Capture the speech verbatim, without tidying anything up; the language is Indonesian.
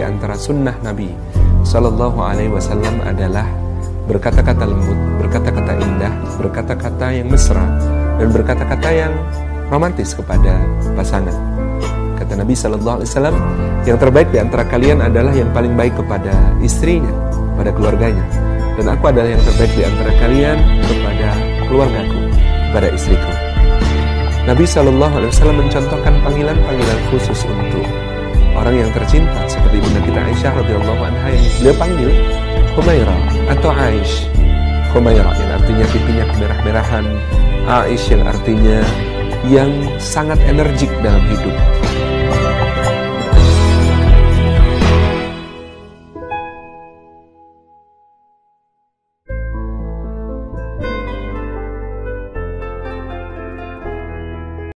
di antara sunnah Nabi Sallallahu Alaihi Wasallam adalah berkata-kata lembut, berkata-kata indah, berkata-kata yang mesra, dan berkata-kata yang romantis kepada pasangan. Kata Nabi Sallallahu Alaihi Wasallam, yang terbaik di antara kalian adalah yang paling baik kepada istrinya, pada keluarganya, dan aku adalah yang terbaik di antara kalian kepada keluargaku, pada istriku. Nabi Sallallahu Alaihi Wasallam mencontohkan panggilan-panggilan khusus untuk orang yang tercinta, seperti ibunda kita Aisyah radhiyallahu anha yang beliau panggil Humaira atau Aish. Humaira yang artinya pipinya kemerah-merahan, Aish yang artinya yang sangat energik dalam hidup.